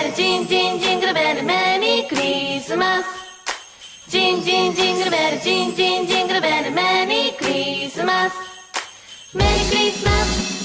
ルジンジンジングルベルメリークリスマスジンジンジングルベルジンジンジングルベルメリークリスマスメリークリスマス